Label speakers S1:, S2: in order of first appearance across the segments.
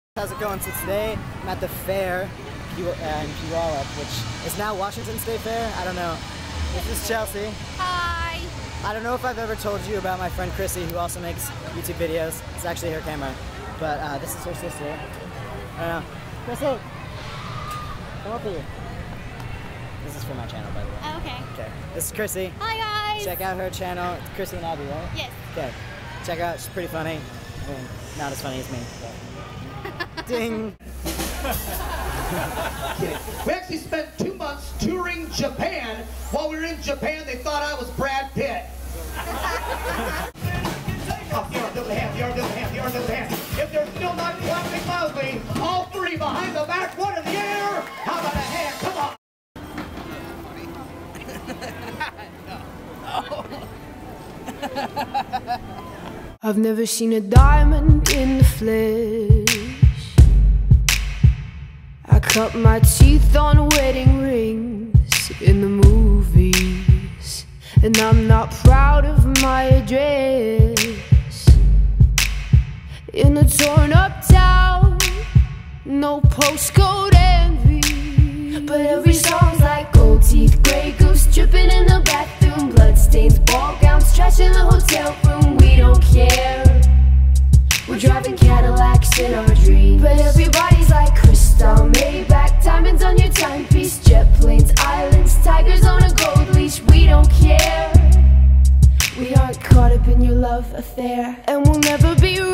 S1: How's it going? So today I'm at the fair in Puyallup, which is now Washington State Fair. I don't know. This is Chelsea.
S2: Hi.
S1: I don't know if I've ever told you about my friend Chrissy, who also makes YouTube videos. It's actually her camera, but this is her sister. I don't know. Chrissy, come up here. This is for my channel, by the way.
S2: Oh, okay.
S1: Okay. This is Chrissy.
S2: Hi guys.
S1: Check out her channel. It's Chrissy and Abby, right?
S2: Yes.
S1: Okay. Check her out. She's pretty funny. I mean, not as funny as me. But. Ding.
S3: We actually spent 2 months touring Japan. While we were in Japan, they thought I was Brad Pitt. Up the arm, the hand, the arm, the hand, the arm, the hand. If they're still not clapping loudly, all three behind the back, one in the air. How about a hand? Come on.
S4: I've never seen a diamond in the flesh. I cut my teeth on wedding rings in the movies, and I'm not proud of my address. In a torn up town, no postcode envy, but every song's like gold teeth, grey goose dripping in the bathroom, bloodstains, ball gowns, trash in the hotel room. We don't care. We're driving Cadillacs in our dreams, but everybody's like crystal, Maybach, diamonds on your timepiece, jet planes, islands, tigers on a gold leash. We don't care. We aren't caught up in your love affair, and we'll never be royals.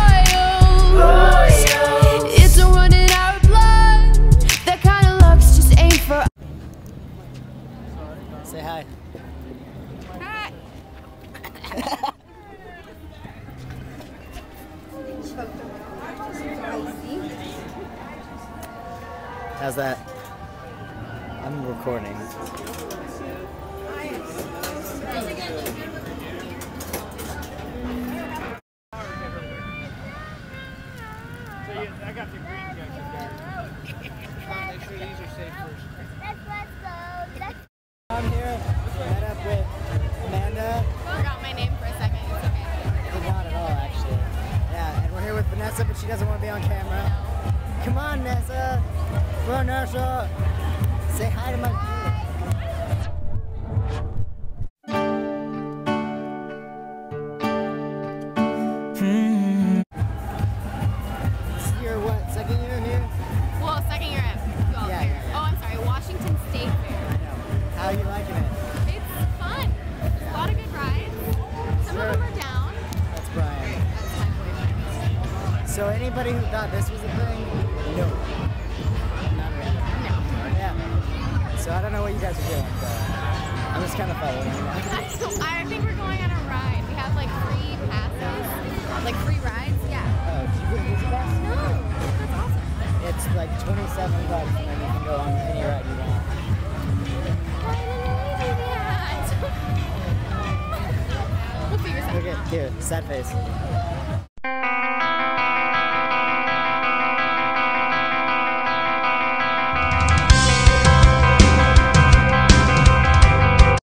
S4: It's a run in our blood. That kind of luck's just ain't for us.
S1: Say hi.
S2: Hi.
S1: How's that? I'm recording.
S5: I got the green jacket there. Make sure these are safe first.
S1: I'm here, met up with Amanda.
S2: Forgot my name for a second. It's okay.
S1: Not at all, actually. Yeah, and we're here with Vanessa, but she doesn't want to be on camera. Come on, Nessa. Vanessa. Say hi to my viewers. This is your what? Second year here?
S2: Well, second year at Puyallup
S1: Yeah,
S2: Fair.
S1: yeah, yeah.
S2: Oh, I'm sorry, Washington State Fair.
S1: I know. How are you liking it?
S2: It's fun. There's a lot of good rides. Some of them are down.
S1: That's Brian.
S2: That's my boyfriend.
S1: So anybody who thought this was a thing, no. Not really.
S2: No.
S1: Yeah. So I don't know what you guys are doing, but I'm just kind of following you.
S2: I think we're going on a ride. We have like free passes. Like free rides? Yeah.
S1: Oh, did you get a Disney pass?
S2: No. That's awesome.
S1: It's like $27 and then you can go on any ride you want.
S2: Why didn't we do that? We'll figure something out.
S1: Okay, here, sad face.